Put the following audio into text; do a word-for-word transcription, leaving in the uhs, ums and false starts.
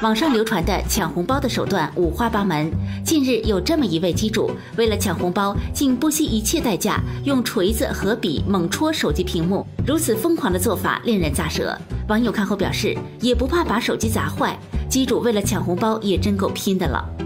网上流传的抢红包的手段五花八门。近日有这么一位机主，为了抢红包，竟不惜一切代价用锤子和笔猛戳手机屏幕，如此疯狂的做法令人咋舌。网友看后表示，也不怕把手机砸坏，机主为了抢红包也真够拼的了。